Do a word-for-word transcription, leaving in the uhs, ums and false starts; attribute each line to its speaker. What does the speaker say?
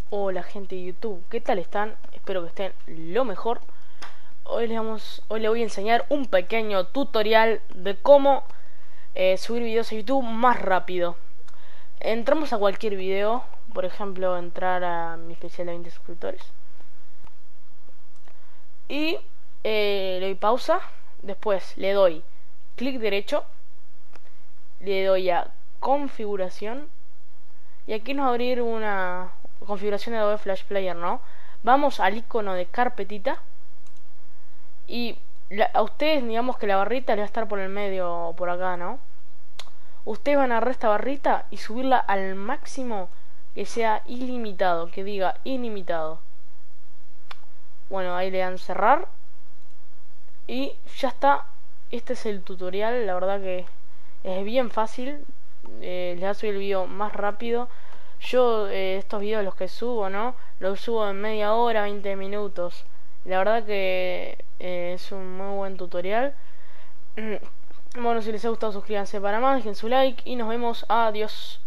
Speaker 1: Hola gente de YouTube, ¿qué tal están? Espero que estén lo mejor. Hoy les, vamos, hoy les voy a enseñar un pequeño tutorial de cómo eh, subir videos a YouTube más rápido. Entramos a cualquier video, por ejemplo, entrar a mi especial de veinte suscriptores. Y eh, le doy pausa, después le doy clic derecho, le doy a configuración y aquí nos va a abrir una configuración de Adobe Flash Player, ¿no? Vamos al icono de carpetita y la, a ustedes, digamos que la barrita le va a estar por el medio, por acá, ¿no? Ustedes van a agarrar esta barrita y subirla al máximo que sea ilimitado, que diga ilimitado. Bueno, ahí le dan cerrar y ya está. Este es el tutorial, la verdad que es bien fácil. Eh, les va a subir el video más rápido. Yo eh, estos videos los que subo, ¿no? Los subo en media hora, veinte minutos. La verdad que eh, es un muy buen tutorial. Bueno, si les ha gustado suscríbanse para más, dejen su like y nos vemos. Adiós.